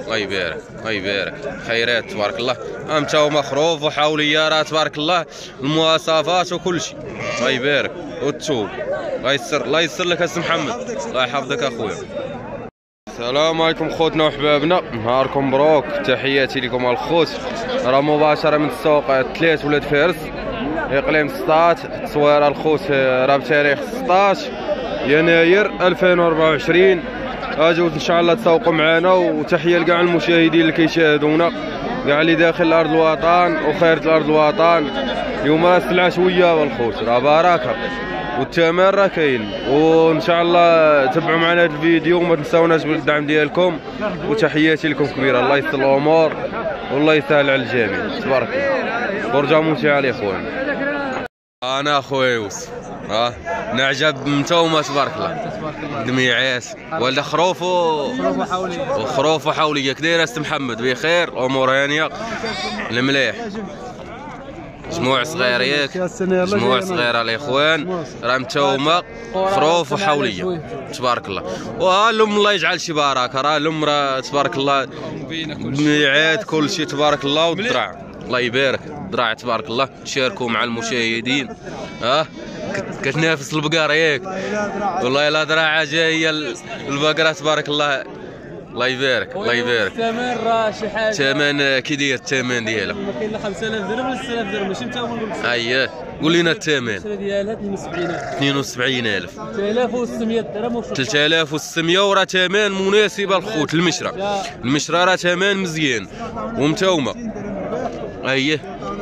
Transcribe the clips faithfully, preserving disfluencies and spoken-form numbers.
الله يبارك الله يبارك. خيرات تبارك الله. امتا ومخروف وحوليات تبارك الله، المواصفات وكل شيء. الله يبارك. والثوب الله يسر الله يسر لك السي محمد، الله يحفظك اخويا. السلام عليكم خوتنا وحبابنا، نهاركم مبروك. تحياتي لكم الخوت. راه مباشره من السوق ثلاث ولاد فارس اقليم سطات. التصويره الخوت راه بتاريخ ستطاش يناير ألفين وأربعة وعشرين. اجوا ان شاء الله تسوقوا معنا، وتحيه لكاع المشاهدين اللي كيشاهدونا كاع اللي داخل ارض الوطن وخارج ارض الوطن. اليوم السلعه شويه الخوت راه بركه، والثمن راه كاين. وان شاء الله تبعوا معنا هذا الفيديو وما تنساوناش بالدعم ديالكم، وتحياتي لكم كبيره. الله يسر الامور والله يسهل على الجميع. تبارك الله. فرجه ممتعه الاخوان. انا اخويا يوسف اه نعجب نتوما تبارك الله. دميعات ولد خروف وخروف وحوليه. كي داير السي محمد؟ بخير، امور هانيه المليح. مجموع صغير ياك، مجموع صغيره الاخوان. راه نتوما خروف وحوليه تبارك الله. وها الام الله يجعل شي بركه. راه الام راه تبارك الله دميعات كل شيء تبارك الله. والدرع الله يبارك، دراع تبارك الله. تشاركوا مع المشاهدين. ها كتنافس البقره ياك، والله لا دراعه جايه البقره تبارك الله. الله يبارك الله يبارك. الثمن راه شي حاجه. الثمن كي داير الثمن ديالها؟ كاين خمسة آلاف درهم ولا ستة آلاف درهم ماشي متاول. اييه قول لنا الثمن. ديالها اثنين وسبعين ألف. ثلاثة آلاف وستمية درهم. ثلاثة آلاف وستمية وراه ثمن مناسب الخوت. المشرى المشرى راه ثمن مزيان ومتومه. اييه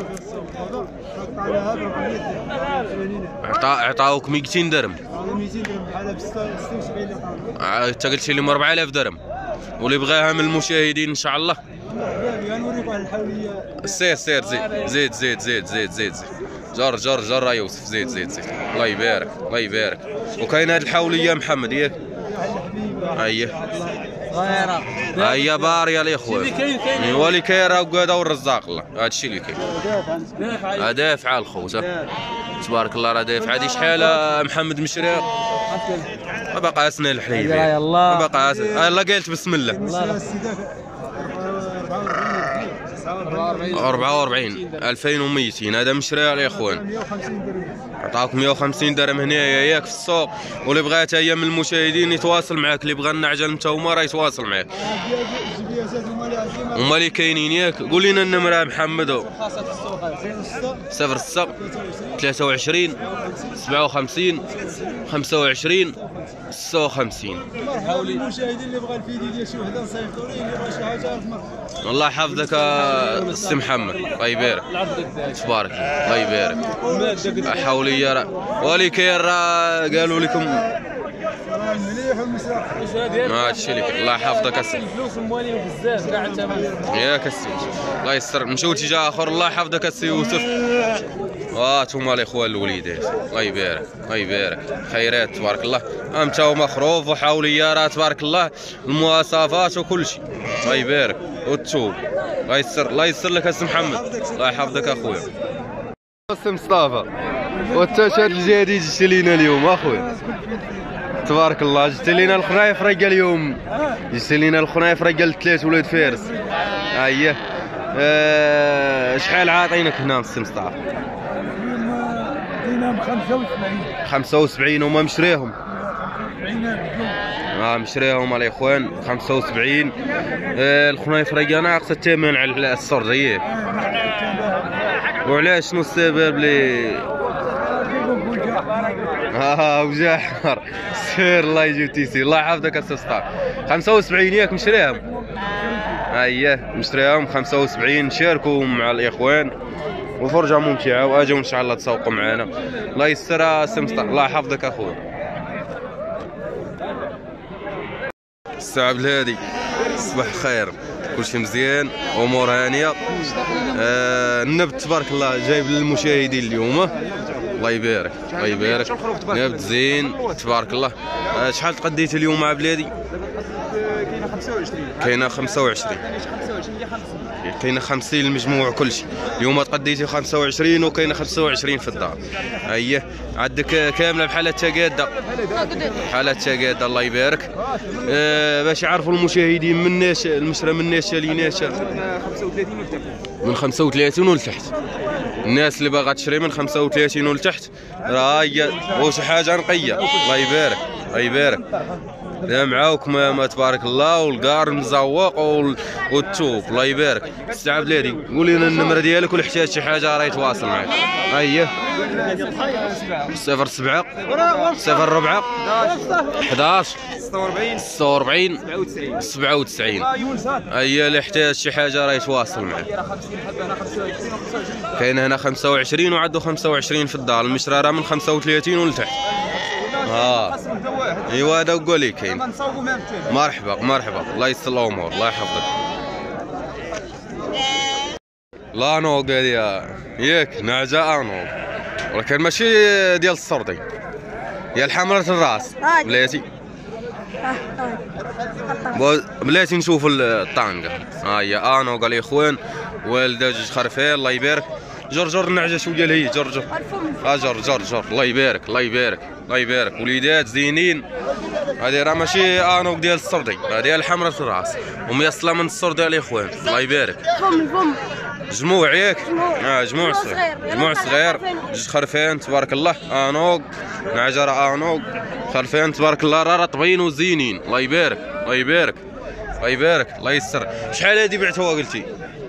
عطاوك مئتين درهم. مئتين درهم بحالها ب ستة وسبعين ألف. انت قلت لهم أربعة آلاف درهم. واللي بغاها من المشاهدين ان شاء الله غنوريك واحد الحوليه. سير سير زيد زيد زيد زيد زيد زيد جر جر جر يا يوسف. زيد زيد زيد. الله يبارك الله يبارك. وكاين هاد الحوليه محمد ياك؟ اييه صغيره هيا باريه الاخوان. هو اللي كاين راه قادا والرزاق الله. هادشي اللي كاين. راه دافعه الخوت تبارك الله. راه دافعه. هادي شحال محمد مشري؟ باقا اسنان الحليب. يلاه باقا يلاه قالت بسم الله. أربعة وأربعين ألفين ومئتين. هذا مشري الاخوان. عطاك مئة وخمسين درهم هنايا ياك في السوق. واللي بغا حتى هي من المشاهدين يتواصل معاك. اللي بغا النعجه نتاوما راه يتواصل معاك. هما اللي كاينين ياك. قول لنا النمره محمد. صفر ستة ثلاثة وعشرين سبعة وخمسين خمسة وعشرين ستة وخمسين. حولي المشاهدين اللي بغا الفيديو ديال شي وحده نصيفطوا ليه، اللي بغا شي حاجه الله يحفظك السي محمد. الله يبارك تبارك الله يبارك. حوليه راه ولي كاين راه قالوا لكم مليح والمسرح. ما هادشي اللي كاين. الله يحفظك السي. الفلوس موالين بزاف كاع الثمن ياك السي. الله يسر. نمشيو اتجاه اخر. الله يحفظك السي يوسف. واه نتوما الاخوان الوليدات. الله يبارك الله يبارك. خيرات تبارك الله. امتا ومخروف وحوليه راه تبارك الله، المواصفات وكل شيء. الله يبارك. والثوب الله يسر الله يسر لك السي محمد، الله يحفظك اخويا. السي مصطفى والتاشات الجديد جبتي لينا اليوم اخويا تبارك الله. جبتي لينا الخنايف راه اليوم. جبتي لينا الخنايف راه ثلاث ولاد فارس. اييه أه شحال عاطينك هنا السي مصطفى؟ دينا ب خمسة وسبعين. خمسة وسبعين. هما مشريهم؟ اه مشريهم الاخوان خمسة وسبعين. آه الخنايف راه ناقصه الثمن على السرديه. وعلاش شنو السبب لي؟ اه وجه احمر. سير الله يجيب تيسير. الله يحفظك السي مصطفى. خمسة وسبعين ياك مشريهم؟ اييه مشريهم خمسة وسبعين. شاركوا مع الاخوان وفرجه ممتعه، واجوا ان شاء الله تسوقوا معنا. الله يسر السي مصطفى. الله يحفظك اخويا. السي عبد الهادي صباح الخير. كلشي مزيان، امور هانيه. آه النبت تبارك الله جايب للمشاهدين اليوم. الله يبارك الله يبارك. نبت زين تبارك الله. آه شحال تقديت اليوم عبد الهادي؟ كاينه خمسة وعشرين. كاينه خمسة وعشرين. كاينه خمسين المجموع كل شيء. اليوم تقديتي خمسة وعشرين وكاينه خمسة وعشرين في الدار. اييه عندك كامله بحال التقاده. بحال التقاده الله يبارك. أه باش يعرفوا المشاهدين مناش المشرى مناش ليناش من خمسة وثلاثين ولتحت. الناس اللي باغا تشري من خمسة وثلاثين ولتحت راه هي وشي حاجه نقيه. الله يبارك الله يبارك. لا معاوكم ما تبارك الله والقار مزوق والثوب. الله يبارك. السي عبد الهادي قول لنا النمره ديالك ولا احتاج شي حاجه راه يتواصل معك. اييه صفر سبعة صفر ربعة حداش ستة وأربعين سبعة وتسعين. اييه اللي احتاج شي حاجه راه يتواصل معك. كاين هنا خمسة وعشرين وعندو خمسة وعشرين في الدار. المشرى راه من خمسة وثلاثين ولتحت. اه ايوا هذا قول لي كاين. مرحبا مرحبا الله يسر الامور الله يحفظك. لا نوق هذه ياك نعجه انوق ولكن ماشي ديال السردي ديال حمرة الراس. بلاتي بلاتي نشوفوا الطانقه. ها هي انوق الاخوان والده جوج خرفان الله يبارك. جر جر النعجه شويه لهي جر جر ها جر جر جر الله يبارك الله يبارك الله يبارك. وليدات زينين. هذه راه ماشي انوق ديال السردي هذه ديال حمرة الراس وميصله من السردي الاخوان الله يبارك. فم الفم جموع ياك؟ اه جموع صغير جموع صغير جوج خرفان تبارك الله انوق نعجه راه انوق خرفان تبارك الله راه رطبين وزينين الله يبارك الله يبارك الله يبارك الله يسر. شحال هذه بعتوها قلتي؟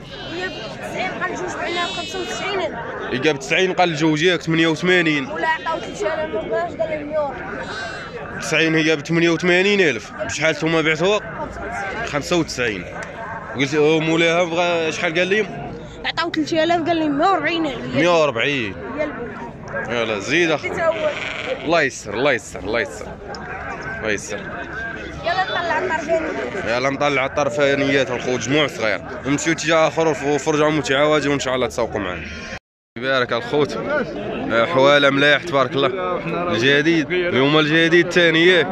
هي ب تسعين قال الجوج ياك ثمانية وثمانين ولا عطاو ثلاثة آلاف قال لي مليون. تسعين هي ب ثمانية وثمانين ألف. بشحال نتوما بعتوها؟ خمسة وتسعين. قلت مولاها بغا شحال قال لي؟ عطاو ثلاثة آلاف قال لي مئة وأربعين ألف. مئة وأربعين يلا زيد اخويا. الله يسر الله يسر الله يسر الله يسر. يلا نطلع الطرفانيات. يلا نطلع الطرفانيات الخو جموع صغير. نمشيو اتجاه اخر وفرجعوا متعاوجه وان شاء الله تسوقوا معنا. يبارك الخوت حواله ملاح تبارك الله. الجديد اليوم الجديد الثاني ياك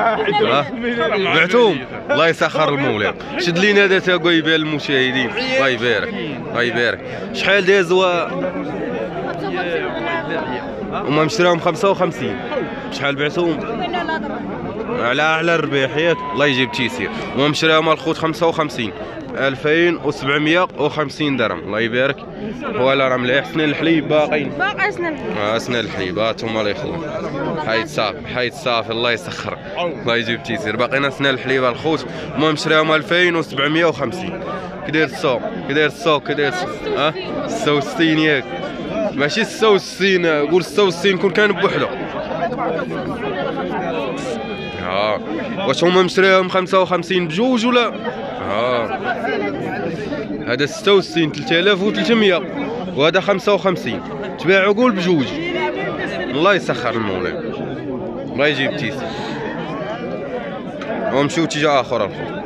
بعتوهم الله يسخر المولى. شد لينا هذا تاكو يبان المشاهدين الله يبارك الله يبارك. شحال دازوا هما مشراهم خمسة وخمسين. شحال بعتوهم؟ على اعلى الربيح ياك الله يجيب تيسير. هما مشراهم الخوت خمسة وخمسين ألفين وسبعمية وخمسين درهم الله يبارك. ولا راه مليح. سنان الحليب باقيين باقي سنان اه سنان الحليب هاتهم الله يخليك. حيد صافي حيد صافي الله يسخر الله يجيب تيسير. باقينا سنان الحليب الخوت هما مشراهم ألفين وسبعمية وخمسين. كداير السوق كداير السوق كداير ها ستة وستين ياك ماشي ستة وستين قول ستة وستين كون كان بوحده. اه واش هما مشراهم خمسة وخمسين بجوج ولا؟ اه هذا ستة وستين ثلاثة آلاف وثلاثمية وهذا خمسة وخمسين. تباعوا قول بجوج. الله يسخر المولى الله يجيب تيسي. ونمشيو اتجاه اخر الخوت.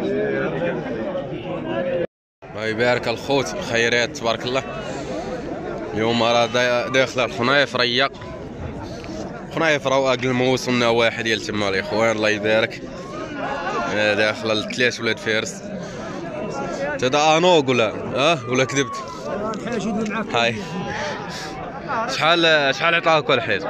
الله يبارك الخوت خيرات تبارك الله. اليوم راه داخله الخنايف ريق خنايف راه الموس والنواحي ديال تما الاخوان الله يبارك. داخله الثلاث ولاد فارس. هذا انوق ولا اه ولا كذبت؟ هاي شحال شحال عطاك الحاج؟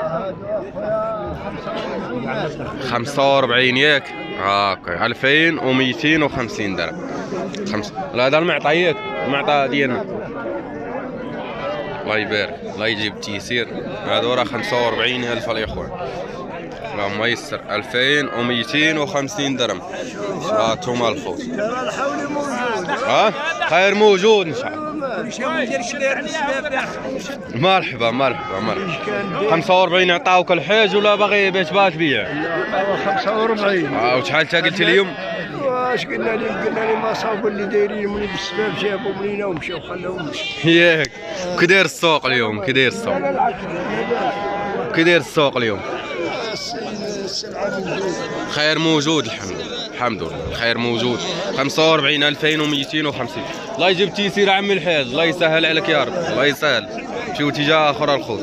خمسة وأربعين ياك؟ هاكا ألفين ومئتين وخمسين درهم. خمسة لا هذا المعطى ياك المعطى ديالنا الله يبارك الله يجيب التيسير. هذا راه خمسة وأربعين ألف الاخوان اللهم يسر ألفين ومئتين وخمسين درهم. هاتوما الخوت ها خير موجود ان شاء الله. مرحبا مرحبا مرحبا. خمسة وأربعين عطاوك الحاج ولا باغي باش باغي تبيع؟ خمسة وأربعين. اه وشحال انت قلت لي اليوم؟ واش قلنا لي قلنا لي ما صابوا اللي دايرين من بالسباب جابوا منينا ومشاو خلاوهم مشي. ياك كي داير السوق اليوم؟ كي داير السوق؟ كي داير السوق اليوم؟ خير موجود الحمد لله الحمد لله الخير موجود. خمسة وأربعين ألفين ومئتين وخمسين. الله يجيب تيسير عمي الحاج الله يسهل عليك يا رب الله يسهل. مشيو اتجاه اخر الخوت.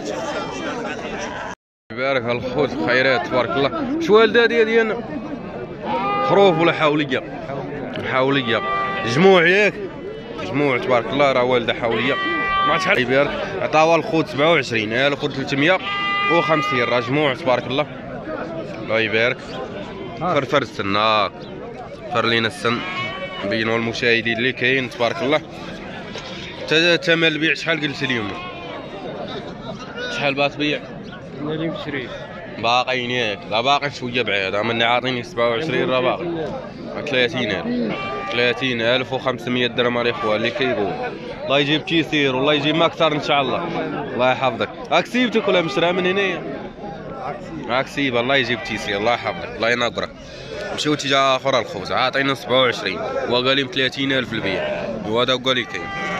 يبارك الخوت خيرات تبارك الله. شو والده ديالنا خروف ولا حوليه؟ حوليه جموع ياك جموع تبارك الله راه والده حوليه ما شحال يبارك عطاوها الخوت سبعة وعشرين ألف وثلاثمية وخمسين راه جموع تبارك الله الله يبارك. فرفر السن هاك فر لينا السن بينوا المشاهدين اللي كاين تبارك الله. ثمن البيع شحال قلت اليوم؟ شحال باغي تبيع؟ مليون عشرين باقيين ياك لا باقي شويه بعيد مني عاطيني سبعة وعشرين راه باقي ثلاثين ألف ثلاثين ألف وخمسمية درهم الاخوه اللي كيقول. الله يجيب كيسير والله يجيب ما اكثر ان شاء الله. الله يحفظك. هاك سيبتك ولا مشرا من هنايا؟ هاك سيب الله يجيب كيسير الله يحفظك الله ينقرك. مشيو تجاه اخرى الخبز عاطينا سبعة وعشرين وقال لي ثلاثين ألف البيع وهذا قال لي كاين.